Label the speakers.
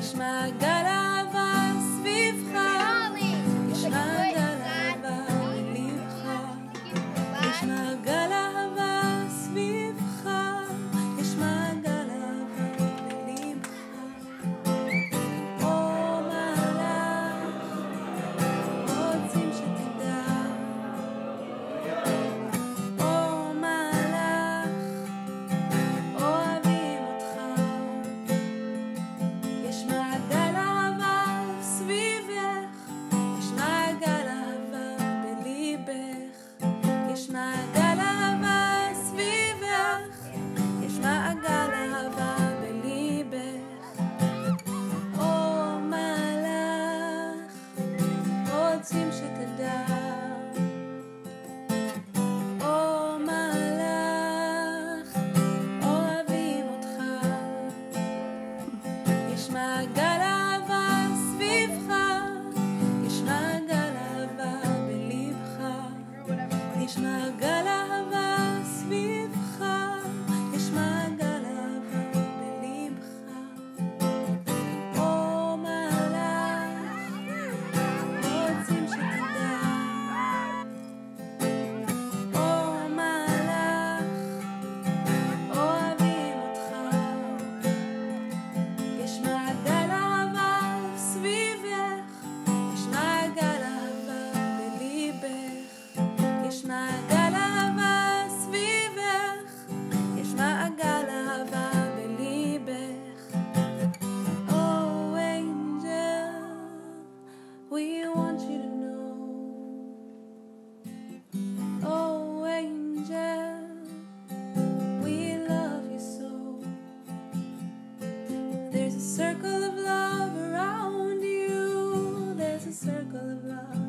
Speaker 1: יש מעגל אהבה סביבך, יש מעגל אהבה בלבך, יש מעגל אהבה סביבך, יש מעגל אהבה בלבך. או מלאך רוצים שתדע, או מלאך אוהבים אותך, יש מעגל אהבה סביבך, יש מעגל אהבה בליבך, יש מעגל אהבה סביבך, יש מעגל אהבה בליבך. או מלאך רוצים שתדע, או מלאך אוהבים אותך, יש מעגל אהבה סביבך, יש מעגל אהבה בליבך, יש מעגל אהבה סביבך, יש מעגל אהבה בליבך. או מלאך רוצים שתדע, או מלאך אוהבים אותך, יש מעגל אהבה סביבך, יש מעגל אהבה בליבך, יש מעגל אהבה סביבך, יש מעגל אהבה בליבך. Oh angel, we want you to know. Oh angel, we love you so. There's a circle of love around you, there's a circle of love